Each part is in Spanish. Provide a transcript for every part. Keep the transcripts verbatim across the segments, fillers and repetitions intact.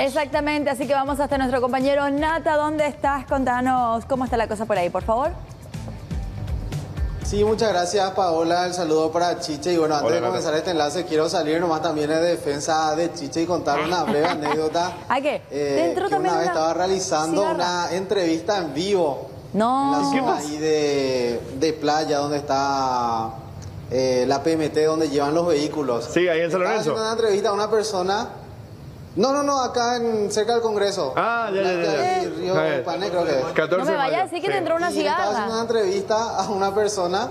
Exactamente, así que vamos hasta nuestro compañero Nata. ¿Dónde estás? Contanos cómo está la cosa por ahí, por favor. Sí, muchas gracias, Paola. El saludo para Chiche. Y bueno, antes Hola, de comenzar este enlace, quiero salir nomás también de defensa de Chiche y contar una breve anécdota. ¿A qué? Eh, ¿Dentro que también una vez una estaba realizando cigarra? una entrevista en vivo. No. En la zona ahí de, de playa, donde está eh, la P M T, donde llevan los vehículos. Sí, ahí en San Lorenzo. Estaba haciendo una entrevista a una persona. No, no, no, acá en, cerca del Congreso. Ah, ya, ya, ya. ya. Río Pané, creo que es. No me vaya a decir que sí. te entró una Y cigarra. estaba haciendo una entrevista a una persona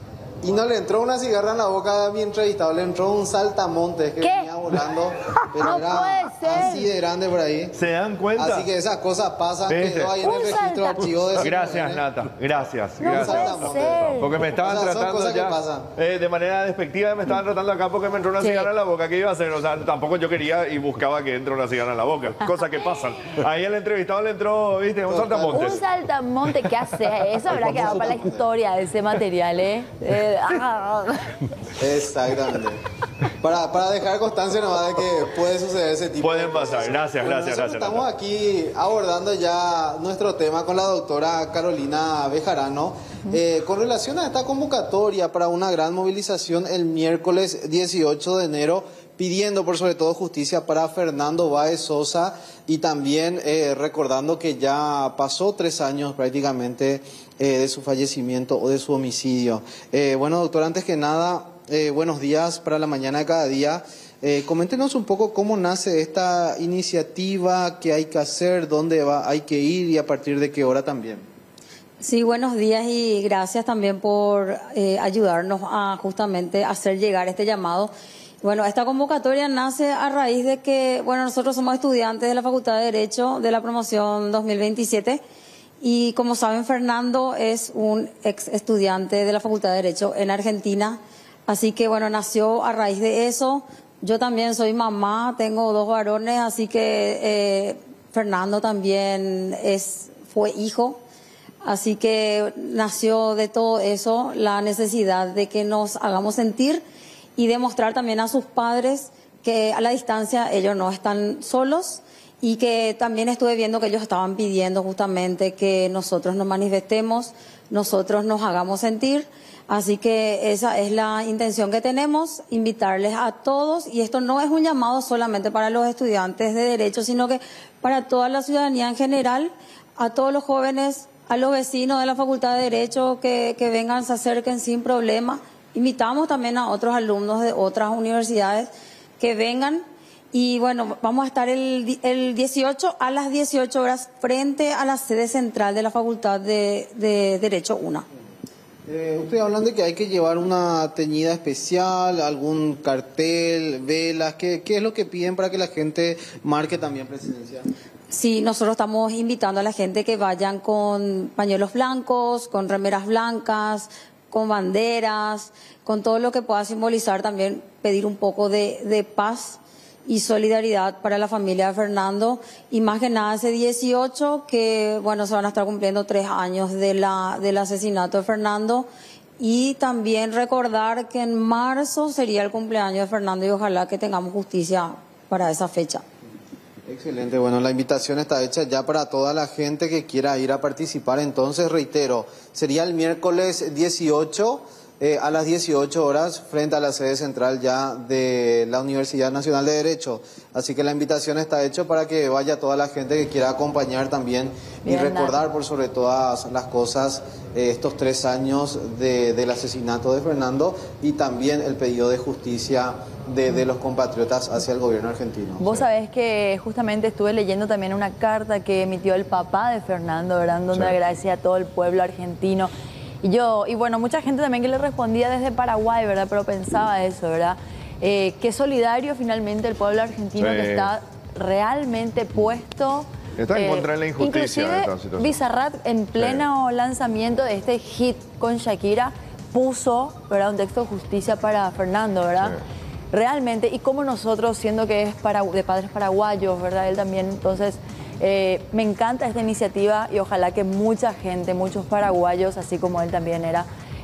y no le entró una cigarra en la boca a mi entrevistado, le entró un saltamontes que ¿Qué? venía volando, pero No era puede ser. así de grande por ahí. ¿Se dan cuenta? Así que esas cosas pasan, ¿Viste? quedó ahí en Un el registro salta- archivo de Gracias, Nata. Gracias. No gracias. puede ser. Porque me estaban O sea, son tratando cosas que ya pasan. eh, de manera despectiva, me estaban tratando acá porque me entró una Sí. cigarra en la boca. ¿Qué iba a hacer? O sea, tampoco yo quería y buscaba que entre una cigarra en la boca. Cosas que pasan. Ahí el entrevistado le entró, viste, un Un saltamontes. saltamonte, ¿qué hace? Eso habrá quedado para la historia de ese material, ¿eh? eh ah. Exactamente. Para, para dejar constancia nomás de que puede suceder ese tipo Pueden de cosas. pasar. Gracias, Bueno, gracias, nosotros gracias. Estamos Nata. aquí abordando ya nuestro tema con la doctora Carolina Bejarano eh, con relación a esta convocatoria para una gran movilización el miércoles dieciocho de enero, pidiendo por sobre todo justicia para Fernando Báez Sosa y también eh, recordando que ya pasó tres años prácticamente eh, de su fallecimiento o de su homicidio. Eh, bueno, doctora, antes que nada, eh, buenos días para la mañana de cada día. Eh, coméntenos un poco cómo nace esta iniciativa, qué hay que hacer, dónde va, hay que ir y a partir de qué hora también. Sí, buenos días y gracias también por eh, ayudarnos a justamente hacer llegar este llamado. Bueno, esta convocatoria nace a raíz de que, bueno, nosotros somos estudiantes de la Facultad de Derecho de la promoción dos mil veintisiete y como saben, Fernando es un ex estudiante de la Facultad de Derecho en Argentina, así que bueno, nació a raíz de eso. Yo también soy mamá, tengo dos varones, así que eh, Fernando también es fue hijo. Así que nació de todo eso la necesidad de que nos hagamos sentir y demostrar también a sus padres que a la distancia ellos no están solos y que también estuve viendo que ellos estaban pidiendo justamente que nosotros nos manifestemos, nosotros nos hagamos sentir. Así que esa es la intención que tenemos, invitarles a todos, y esto no es un llamado solamente para los estudiantes de Derecho, sino que para toda la ciudadanía en general, a todos los jóvenes, a los vecinos de la Facultad de Derecho que, que vengan, se acerquen sin problema. Invitamos también a otros alumnos de otras universidades que vengan y bueno, vamos a estar el, el dieciocho a las dieciocho horas frente a la sede central de la Facultad de, de Derecho uno. Eh, ustedes hablan de que hay que llevar una teñida especial, algún cartel, velas, ¿qué, qué es lo que piden para que la gente marque también presencia? Sí, nosotros estamos invitando a la gente que vayan con pañuelos blancos, con remeras blancas, con banderas, con todo lo que pueda simbolizar también, pedir un poco de, de paz y solidaridad para la familia de Fernando, y más que nada ese dieciocho, que bueno, se van a estar cumpliendo tres años de la, del asesinato de Fernando, y también recordar que en marzo sería el cumpleaños de Fernando y ojalá que tengamos justicia para esa fecha. Excelente, bueno, la invitación está hecha ya para toda la gente que quiera ir a participar, entonces reitero, sería el miércoles dieciocho eh, a las dieciocho horas frente a la sede central ya de la Universidad Nacional de Derecho, así que la invitación está hecha para que vaya toda la gente que quiera acompañar también Bien, y recordar Nat. por sobre todas las cosas eh, estos tres años de, del asesinato de Fernando y también el pedido de justicia de, de los compatriotas hacia el gobierno argentino. Vos Sí. sabés que justamente estuve leyendo también una carta que emitió el papá de Fernando, ¿verdad? Donde Sí. agradecía a todo el pueblo argentino. Y yo, y bueno, mucha gente también que le respondía desde Paraguay, ¿verdad? Pero pensaba eso, ¿verdad? Eh, qué solidario finalmente el pueblo argentino Sí. que está realmente puesto. Está en eh, contra de la injusticia inclusive, en esta situación. Bizarrap, en pleno lanzamiento de este hit con Shakira, puso, ¿verdad? Un texto de justicia para Fernando, ¿verdad? Sí. Realmente, y como nosotros, siendo que es para, de padres paraguayos, ¿verdad? Él también, entonces, eh, me encanta esta iniciativa y ojalá que mucha gente, muchos paraguayos, así como él también era,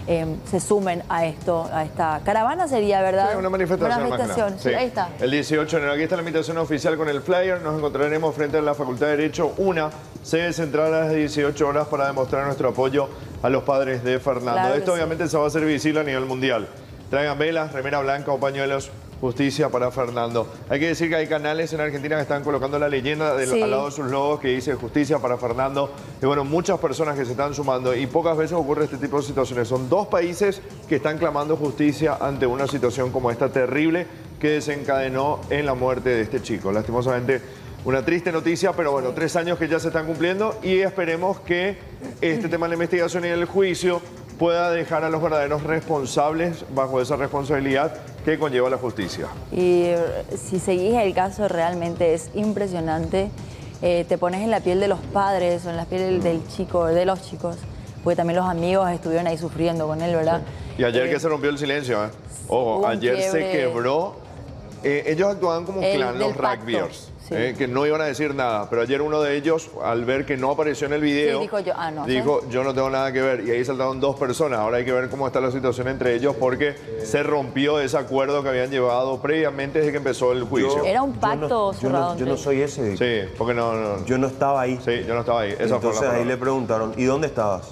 eh, se sumen a esto, a esta caravana sería, ¿verdad? Sí, una manifestación. Una manifestación, más sí, sí. ahí está. El dieciocho de enero, aquí está la invitación oficial con el flyer. Nos encontraremos frente a la Facultad de Derecho, una sede central a las dieciocho horas para demostrar nuestro apoyo a los padres de Fernando. Claro Esto sí. obviamente se va a hacer visible a nivel mundial. Traigan velas, remera blanca o pañuelos. Justicia para Fernando. Hay que decir que hay canales en Argentina que están colocando la leyenda del, sí. al lado de sus logos que dice Justicia para Fernando. Y bueno, muchas personas que se están sumando y pocas veces ocurre este tipo de situaciones. Son dos países que están clamando justicia ante una situación como esta terrible que desencadenó en la muerte de este chico. Lastimosamente, una triste noticia, pero bueno, tres años que ya se están cumpliendo y esperemos que este tema de la investigación y el juicio pueda dejar a los verdaderos responsables bajo esa responsabilidad que conlleva la justicia. Y si seguís el caso, realmente es impresionante. Eh, te pones en la piel de los padres o en la piel del, del chico, de los chicos, porque también los amigos estuvieron ahí sufriendo con él, ¿verdad? Sí. Y ayer eh, que se rompió el silencio, ¿eh? Ojo, ayer quiebre. se quebró. Eh, ellos actuaban como El clan, los del pacto. rugbyers. Sí. Eh, que no iban a decir nada, pero ayer uno de ellos, al ver que no apareció en el video, Sí, dijo yo, ah, no, dijo, yo no tengo nada que ver, y ahí saltaron dos personas. Ahora hay que ver cómo está la situación entre ellos, porque se rompió ese acuerdo que habían llevado previamente desde que empezó el juicio. Era un Yo pacto no, yo cerrado no, yo entre no soy ese. Sí, porque no, no, Yo no estaba ahí. sí, yo no estaba ahí. Esa fue Entonces la ahí palabra. le preguntaron, ¿y dónde estabas?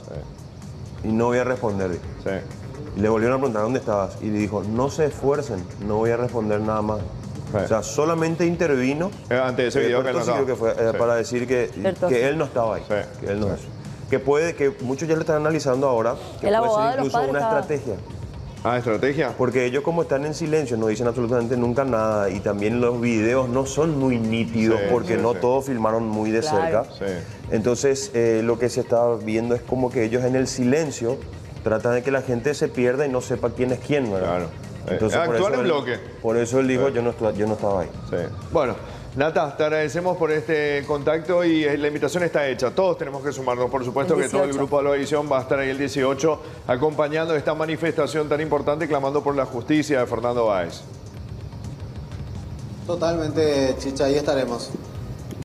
Y no voy a responder. Sí. Y le volvieron a preguntar, ¿dónde estabas? Y le dijo, no se esfuercen, no voy a responder nada más. Sí. O sea, solamente intervino Eh, Ante ese video que Alberto no sí estaba. creo que fue, eh, Sí. para decir que, Alberto, que sí. él no estaba ahí. Sí. Que él no Sí. es. Que puede, que muchos ya lo están analizando ahora, que El puede abogado de ser los incluso padres una estaba- estrategia. Ah, estrategia. Porque ellos como están en silencio, no dicen absolutamente nunca nada y también los videos no son muy nítidos Sí, porque sí, no sí. todos filmaron muy de Claro. cerca. Sí. Entonces eh, lo que se está viendo es como que ellos en el silencio tratan de que la gente se pierda y no sepa quién es quién, ¿verdad? Claro. Eh, Entonces, por actuar eso en él- bloque. Por eso él dijo, Sí. yo, no estu- yo no estaba ahí. Sí. Bueno, Nata, te agradecemos por este contacto y eh, la invitación está hecha. Todos tenemos que sumarnos. Por supuesto El que todo el dieciocho. grupo de la edición va a estar ahí el dieciocho acompañando esta manifestación tan importante, clamando por la justicia de Fernando Báez. Totalmente, Chicha, ahí estaremos.